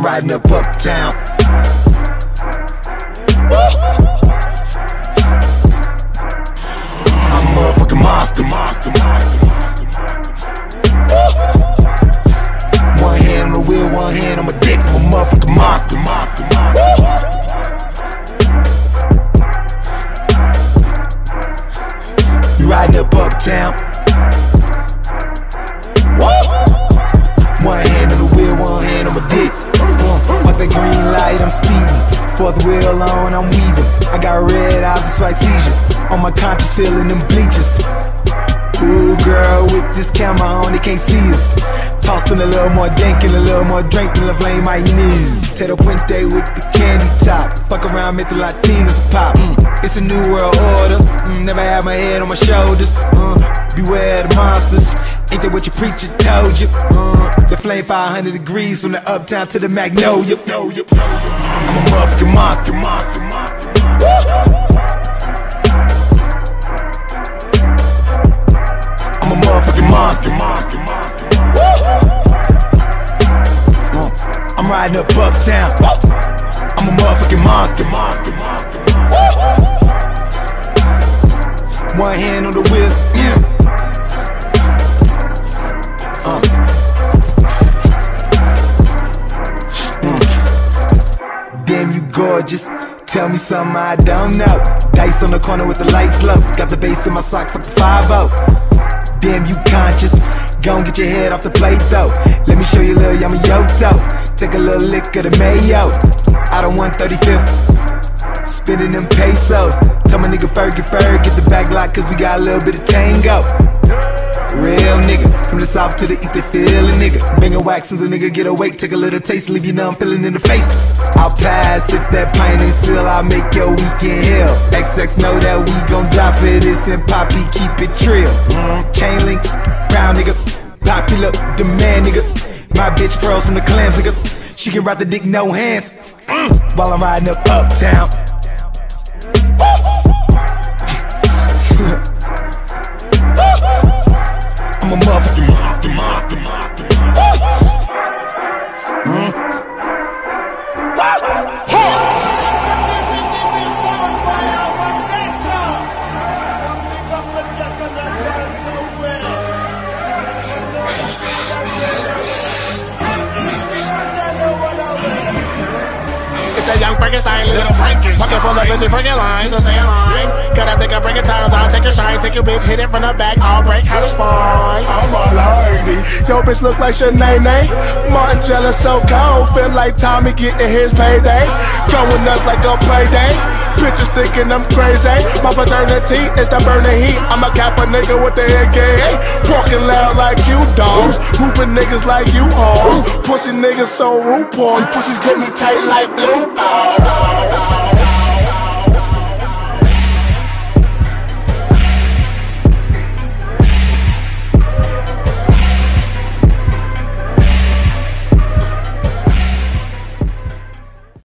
I'm riding up uptown. I'm a motherfucking monster. One hand on the wheel, one hand on my dick. I'm a motherfucking monster. You riding up uptown. One hand on the wheel, one hand on my dick. Want that green light, I'm speeding. Fourth wheel on, I'm weaving. I got red eyes and slight seizures. On my conscience, feeling them bleachers. Ooh, girl, with this camera on, they can't see us. Tossed in a little more dank and a little more drink than the flame might need. Tero Puente with the candy top. Fuck around, make the Latinas pop. It's a new world order. Never had my head on my shoulders. Beware the monsters. Ain't that what your preacher told you? The flame 500 degrees from the uptown to the Magnolia. I'm a motherfucking monster. I'm a motherfucking monster. I'm riding up uptown. I'm a motherfucking monster. One hand on the wheel. Damn, you gorgeous. Tell me something I don't know. Dice on the corner with the lights low. Got the bass in my sock, fuck the 5-0. Damn, you conscious. Gon' get your head off the plate though. Let me show you a little yummy yoto. Take a little lick of the mayo. Out of 135th, spinning them pesos. Tell my nigga Ferg, get the back lock, cause we got a little bit of tango. Real nigga, from the south to the east, they feel a nigga. Bang a wax as a nigga get awake, take a little taste, leave you numb, feeling in the face. I'll pass if that pint ain't seal, I'll make your weekend hell. XX know that we gon' die for this, and Poppy keep it trill. Chain links, brown nigga, popular, demand nigga. My bitch pearls from the clams nigga. She can ride the dick, no hands. While I'm riding up uptown. I'm a motherfucking monster. It's a young Frankenstein, little Frankenstein. Pocket full of bitches, freaking lines. Just say a line. Gotta take a break of time, I'll take a shine. Take your bitch, hit it from the back, I'll break her spine. I'm a lady. Yo, bitch look like Shanae. Martin jealous, so cold. Feel like Tommy getting his payday. Going nuts like a payday. Bitches thinking I'm crazy. My fraternity is the burning heat. I'm a Kappa nigga with the AKA. Walking loud like you dogs. Whooping niggas like you hoes. Pussy niggas so RuPaul. You pussies get me tight like blue balls.